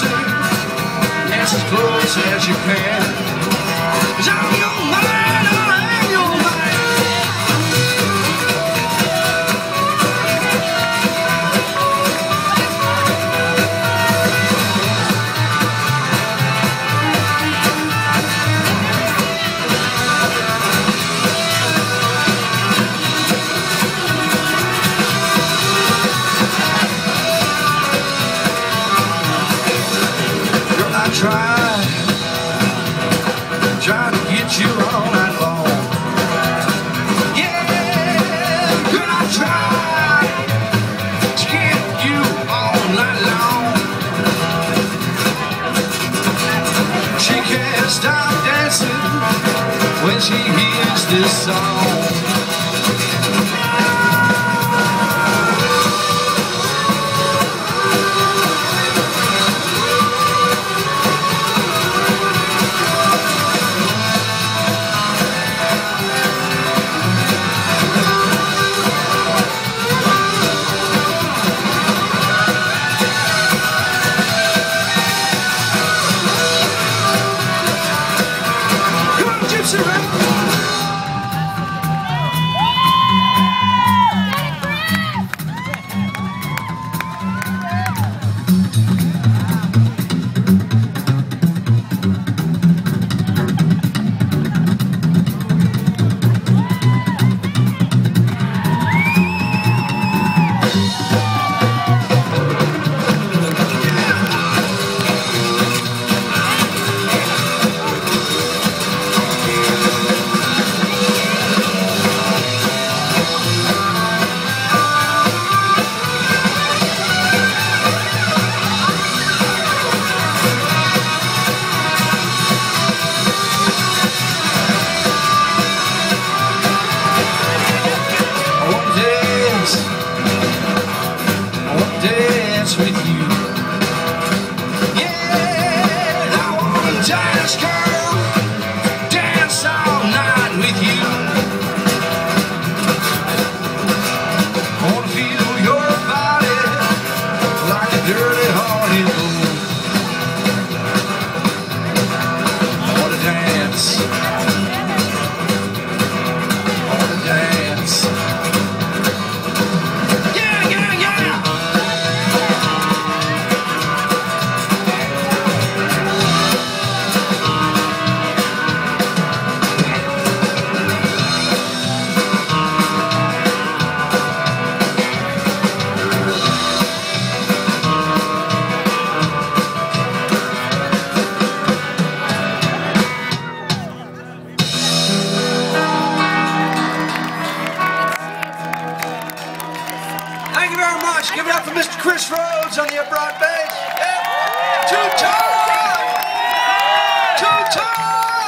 dancing, dance as close as you can. 'Cause I'm your man, I am your man. Try to get you all night long. Yeah, girl, I try to get you all night long. She can't stop dancing when she hears this song. With you, yeah, I wanna dance, girl, dance all night with you. I wanna feel your body like a dirty hearted moon. I wanna dance, I wanna dance. Thank you very much. Give it up for Mr. Chris Rhodes on the upright bass. Yep. Two-time! Two-time!